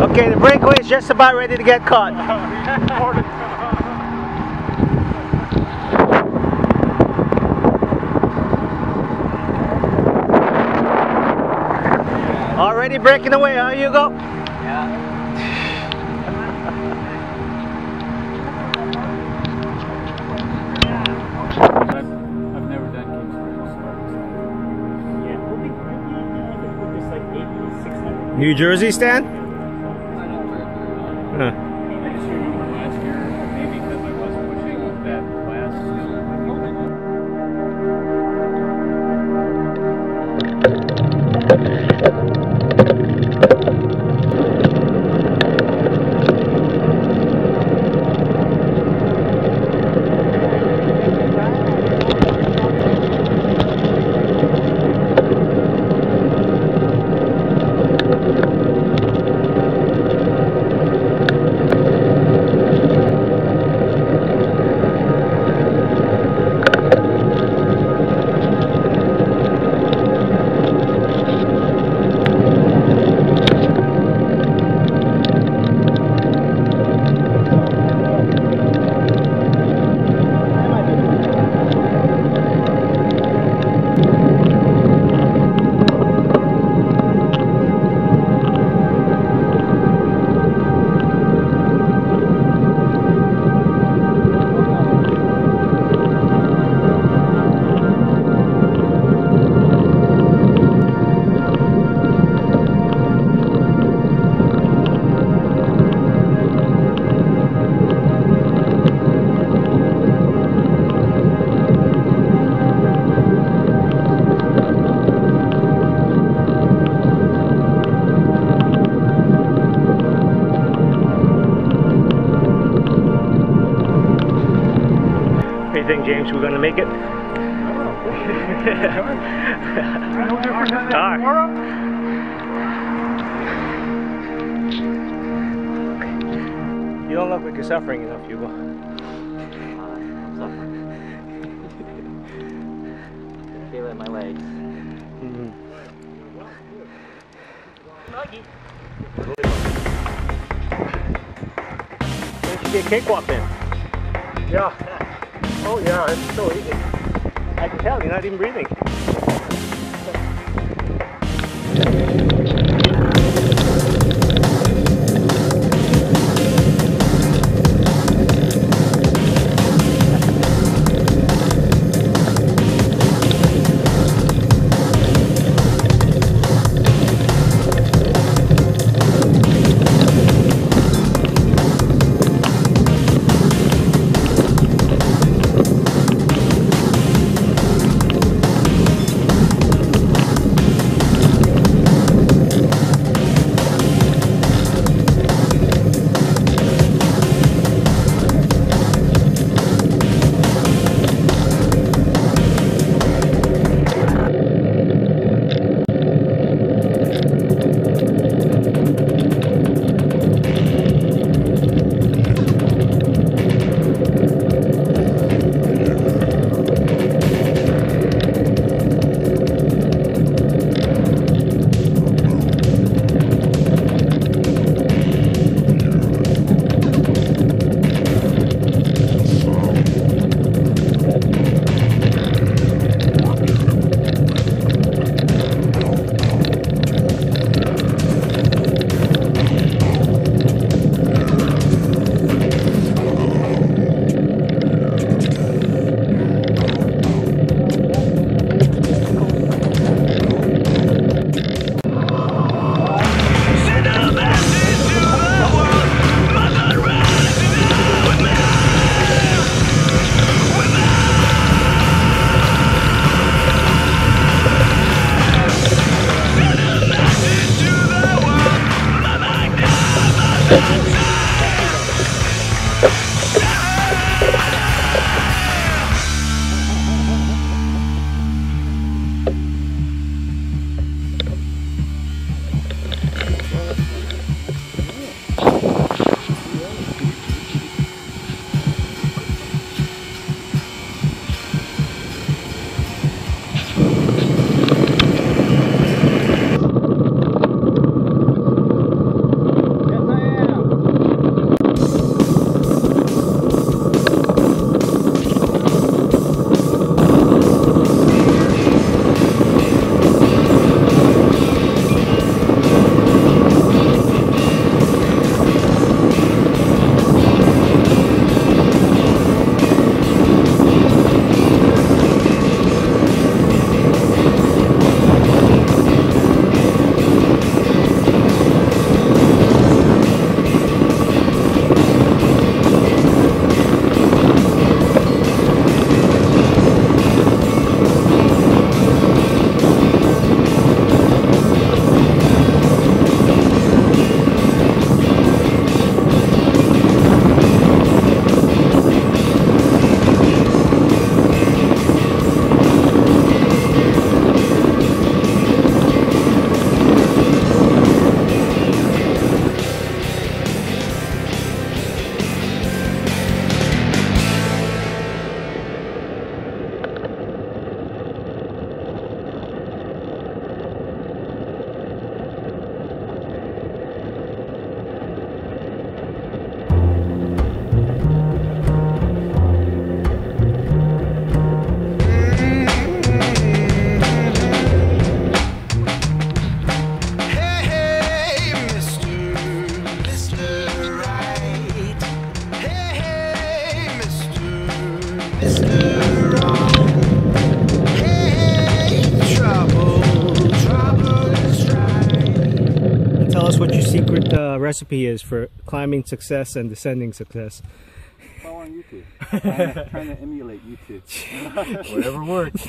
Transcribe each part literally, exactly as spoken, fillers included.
Okay, the breakaway is just about ready to get caught. Already breaking away, huh, Hugo? Yeah. I've, I've never done Kings Bridge. Yeah, we'll be, we'll be even with this like eighty-six hundred. New Jersey, Stan? I don't drive very well. Huh. Last year, last year, maybe because I was pushing that class. What do you think, James? We're going to make it? No different than that tomorrow? You don't look like you're suffering enough, Hugo. I'm suffering. Feel it in my legs. Mm-hmm. That should be a cakewalk then. Yeah. Oh yeah, it's so easy. I can tell, you're not even breathing. what your secret uh, recipe is for climbing success and descending success. All on YouTube. trying, to, trying to emulate YouTube. Whatever works.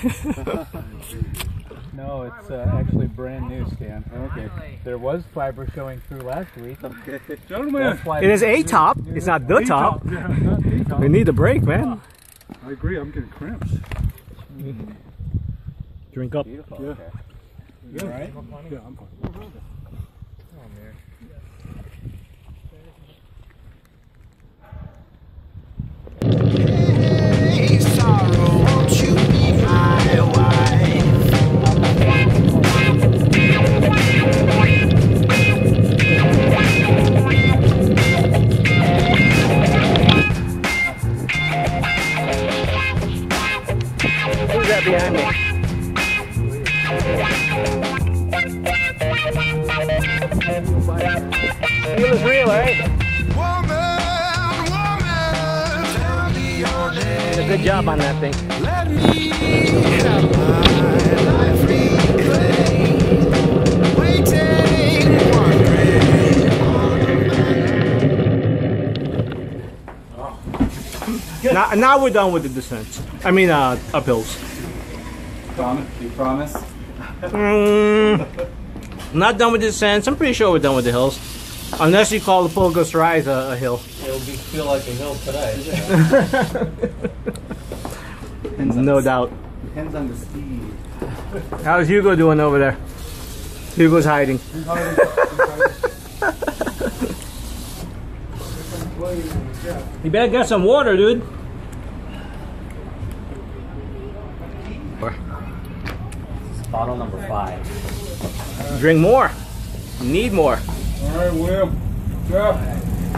No, it's uh, actually brand new, Stan. Okay. There was fiber showing through last week. Okay. Gentlemen, It is a top. It's not the top. Yeah, not the top. We need a break, man. I agree. I'm getting cramps. Drink up. Beautiful. Yeah. Okay. You all right? Yeah, I'm fine. Hey, sorrow, won't you be my wife? Who's that behind me? Feel is real, right? Woman, woman, tell me your name. Did a good job on that thing. Let me have my life reclaimed. Waiting, wondering. Now, now we're done with the descents. I mean, uh, uphills. Promise? You promise? Mm, not done with the descents. I'm pretty sure we're done with the hills. Unless you call the Pulgas Rise a, a hill. It'll be feel like a hill today. No doubt. Depends on the speed. How's Hugo doing over there? Hugo's hiding. You better get some water, dude. Bottle number five. Drink more. You need more. All right, Will. Yeah.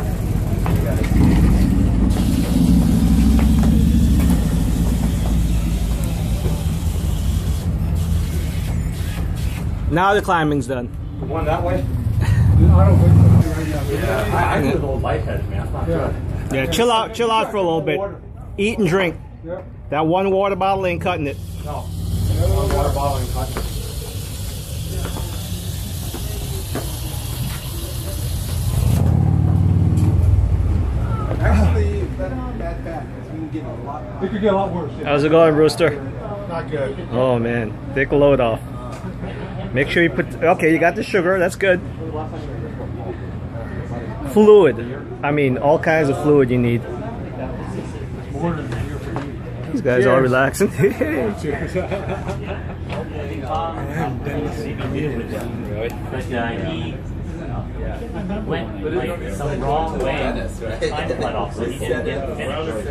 Now the climbing's done. The one that way? I don't think so. Yeah, I, I do the old lightheaded, man. That's not good. Yeah, chill out, chill out for a little bit. Eat and drink. Yep. That one water bottle ain't cutting it. No. One water bottle and cut. Actually, that's not that bad. Because we can get a lot. It could get a lot worse. Yeah. How's it going, Rooster? Not good. Oh man, take a load off. Make sure you put, okay, you got the sugar, that's good. Fluid. I mean, all kinds of fluid you need. These guys are relaxing. But uh, he went like some wrong way. Time cut off, so he didn't get finished.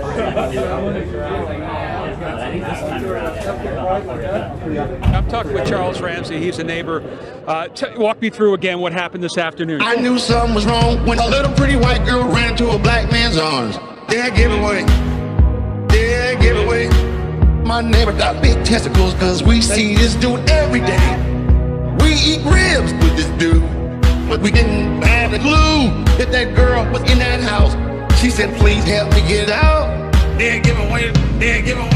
I think this time around. I'm talking with Charles Ramsey. He's a neighbor. Uh, t walk me through again what happened this afternoon. I knew something was wrong when a little pretty white girl ran to a black man's arms. Yeah, give away. Yeah, give away. My neighbor got big testicles cause we see this dude every day. We eat ribs with this dude, but we didn't have the clue that that girl was in that house. She said, please help me get out. Yeah, give away. Yeah, give away.